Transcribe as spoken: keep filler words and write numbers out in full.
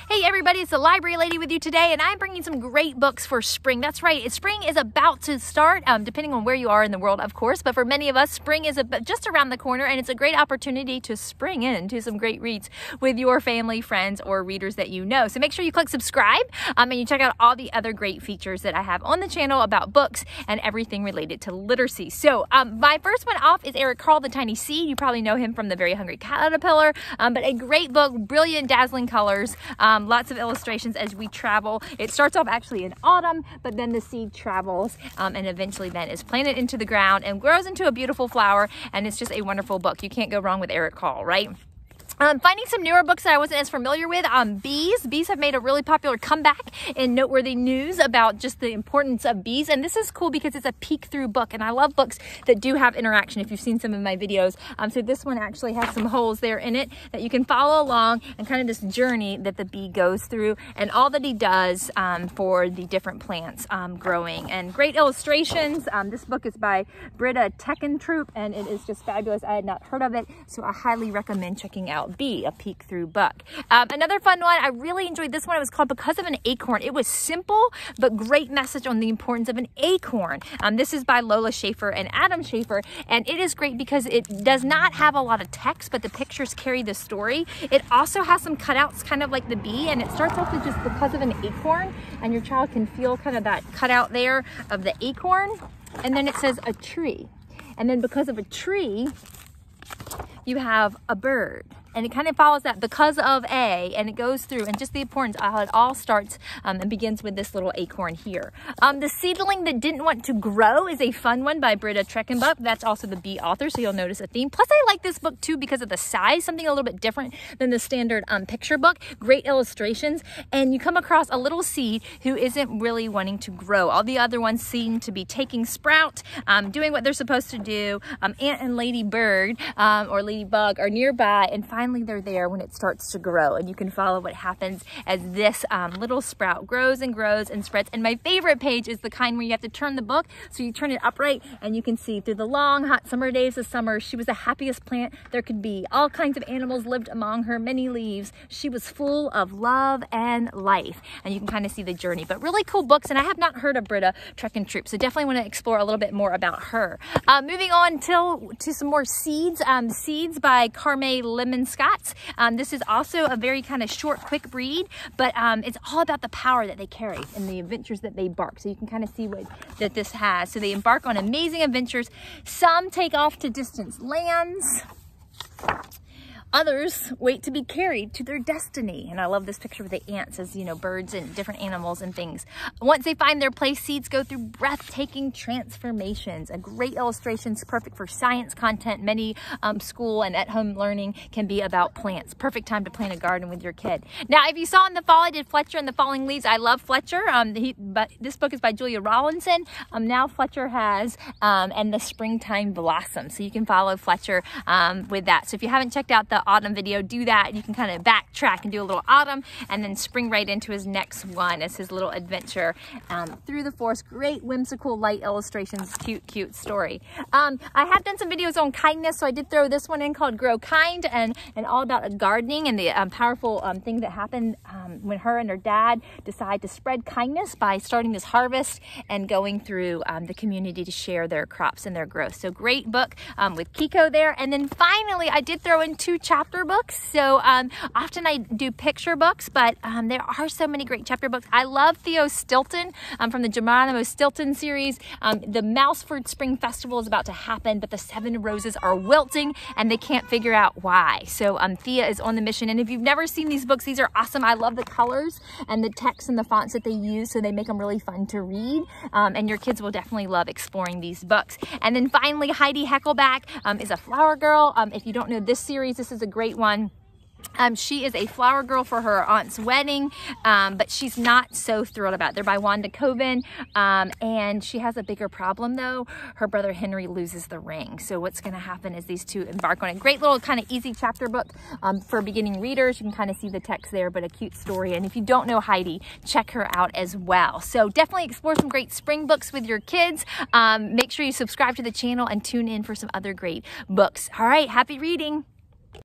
Hey everybody, it's the Library Lady with you today, and I'm bringing some great books for spring. That's right, spring is about to start, um, depending on where you are in the world, of course, but for many of us, spring is a, just around the corner, and it's a great opportunity to spring into some great reads with your family, friends, or readers that you know. So make sure you click subscribe, um, and you check out all the other great features that I have on the channel about books and everything related to literacy. So um, my first one off is Eric Carle, The Tiny Seed. You probably know him from The Very Hungry Caterpillar, um, but a great book, brilliant, dazzling colors. Um, lots of illustrations as we travel. It starts off actually in autumn, but then the seed travels um, and eventually then is planted into the ground and grows into a beautiful flower, and it's just a wonderful book. You can't go wrong with Eric Carle, right? Um, finding some newer books that I wasn't as familiar with. Um, bees. Bees have made a really popular comeback in noteworthy news about just the importance of bees. And this is cool because it's a peek through book. And I love books that do have interaction if you've seen some of my videos. Um, so this one actually has some holes there in it that you can follow along and kind of this journey that the bee goes through and all that he does um, for the different plants um, growing. And great illustrations. Um, this book is by Britta Teckentrup and it is just fabulous. I had not heard of it, so I highly recommend checking out Bee, a peek through book. Um, another fun one, I really enjoyed this one. It was called Because of an Acorn. It was simple, but great message on the importance of an acorn. Um, this is by Lola Schaefer and Adam Schaefer, and it is great because it does not have a lot of text, but the pictures carry the story. It also has some cutouts, kind of like the bee, and it starts off with just because of an acorn, and your child can feel kind of that cutout there of the acorn, and then it says a tree. And then because of a tree, you have a bird. And it kind of follows that because of a, and it goes through, and just the importance of how it all starts um, and begins with this little acorn here. Um, the Seedling That Didn't Want to Grow is a fun one by Britta Teckentrup. That's also the Bee author, so you'll notice a theme. Plus, I like this book too because of the size, something a little bit different than the standard um, picture book. Great illustrations, and you come across a little seed who isn't really wanting to grow. All the other ones seem to be taking sprout, um, doing what they're supposed to do. Um, Ant and Lady Bird um, or Ladybug are nearby, and finally Finally, they're there when it starts to grow, and you can follow what happens as this um, little sprout grows and grows and spreads. And my favorite page is the kind where you have to turn the book, so you turn it upright and you can see through the long hot summer days of summer, she was the happiest plant there could be. All kinds of animals lived among her, many leaves. She was full of love and life, and you can kind of see the journey. But really cool books, and I have not heard of Britta Teckentrup, so definitely want to explore a little bit more about her. Uh, moving on to, to some more seeds. Um, Seeds by Carme Lemon Scots. Um, this is also a very kind of short, quick read, but um, it's all about the power that they carry and the adventures that they embark. So you can kind of see what that this has. So they embark on amazing adventures. Some take off to distant lands. Others wait to be carried to their destiny. And I love this picture with the ants as, you know, birds and different animals and things. Once they find their place, seeds go through breathtaking transformations. A great illustrations, perfect for science content. Many um, school and at-home learning can be about plants. Perfect time to plant a garden with your kid. Now, if you saw in the fall, I did Fletcher and the Falling Leaves. I love Fletcher. Um, he, but this book is by Julia Rawlinson. Um, now Fletcher has um, and the Springtime Blossom. So you can follow Fletcher um, with that. So if you haven't checked out the autumn video, do that. You can kind of backtrack and do a little autumn and then spring right into his next one as his little adventure um, through the forest. Great whimsical light illustrations, cute cute story. um, I have done some videos on kindness, so I did throw this one in called Grow Kind, and and all about gardening and the um, powerful um, thing that happened um, when her and her dad decide to spread kindness by starting this harvest and going through um, the community to share their crops and their growth. So great book um, with Kiko there. And then finally I did throw in two chapter books. So um, often I do picture books, but um, there are so many great chapter books. I love Theo Stilton um, from the Geronimo Stilton series. Um, the Mouseford Spring Festival is about to happen, but the seven roses are wilting and they can't figure out why. So um, Thea is on the mission. And if you've never seen these books, these are awesome. I love the colors and the text and the fonts that they use, so they make them really fun to read. Um, and your kids will definitely love exploring these books. And then finally, Heidi Heckelback um, is a flower girl. Um, if you don't know this series, this is a great one. Um, she is a flower girl for her aunt's wedding, um, but she's not so thrilled about it. They're by Wanda Coven, um, and she has a bigger problem though. Her brother Henry loses the ring. So what's going to happen is these two embark on a great little kind of easy chapter book um, for beginning readers. You can kind of see the text there, but a cute story. And if you don't know Heidi, check her out as well. So definitely explore some great spring books with your kids. Um, make sure you subscribe to the channel and tune in for some other great books. All right, happy reading.